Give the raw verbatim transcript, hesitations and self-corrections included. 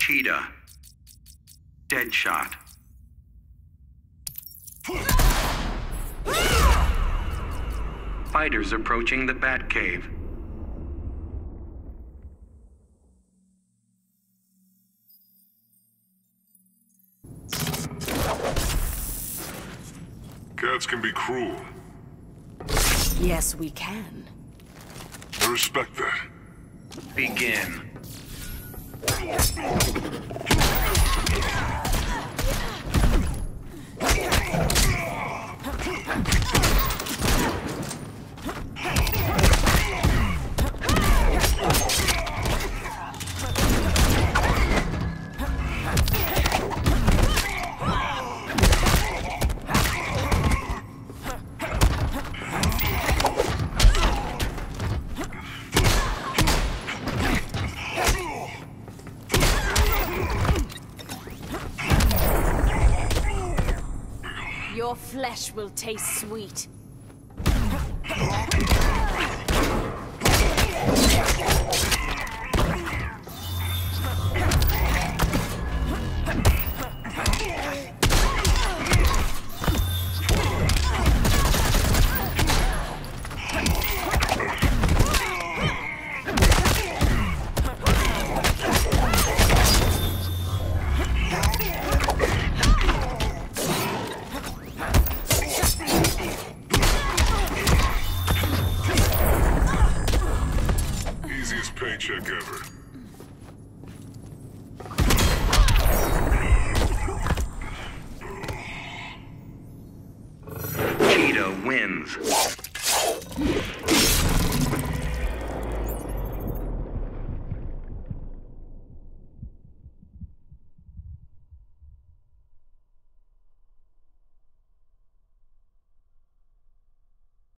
Cheetah. Deadshot. Fighters approaching the Batcave. Cats can be cruel. Yes, we can. I respect that. Begin. Your flesh will taste sweet. Easiest paycheck ever. Cheetah wins.